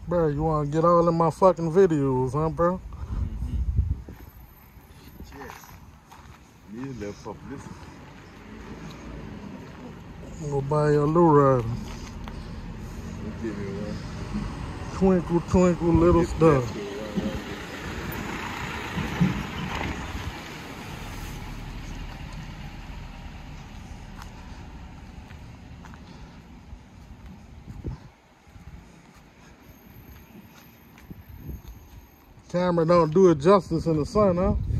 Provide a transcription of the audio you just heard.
Bro, you want to get all in my fucking videos, huh, bro? Yes. Need a little publicity. I'm gonna buy you a low rider. Give me one. Twinkle, twinkle, little star. Camera don't do it justice in the sun, huh?